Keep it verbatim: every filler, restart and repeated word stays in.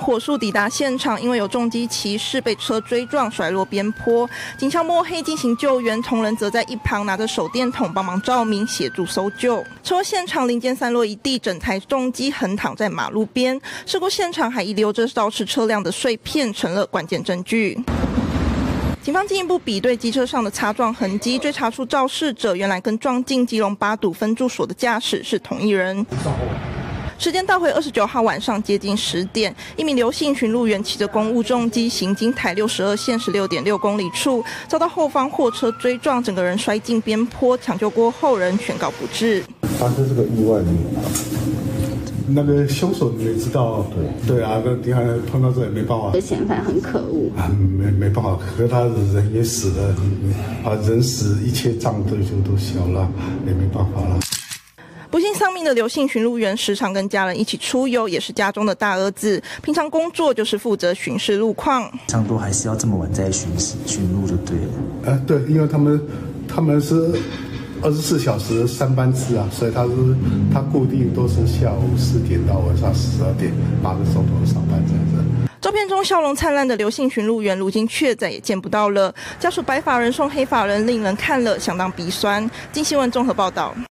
火速抵达现场，因为有重机骑士被车追撞甩落边坡，警枪摸黑进行救援，同仁则在一旁拿着手电筒帮忙照明，协助搜救。车祸现场零件散落一地，整台重机横躺在马路边，事故现场还遗留着肇事车辆的碎片，成了关键证据。警方进一步比对机车上的擦撞痕迹，追查出肇事者原来跟撞进基隆八堵分驻所的驾驶是同一人。时间倒回二十九号晚上接近十点，一名刘姓巡路员骑着公务重机行经台六十二线十六点六公里处，遭到后方货车追撞，整个人摔进边坡，抢救过后人宣告不治。 发生这个意外，那个凶手你也知道，对对啊，那你看碰到这也没办法。 嫌犯很可恶啊，没没办法，可他人也死了，啊，人死一切账都就都消了，也没办法了。 不幸丧命的刘姓巡路员时常跟家人一起出游，也是家中的大儿子，平常工作就是负责巡视路况。 差不多还是要这么晚再巡视巡路就对了。 呃，对，因为他们他们是二十四小时三班制啊，所以他是他固定都是下午四点到晚上十二点八个钟头上班这样子。 照片中笑容灿烂的刘姓巡路员，如今却再也见不到了。家属白发人送黑发人，令人看了相当鼻酸。经新闻综合报道。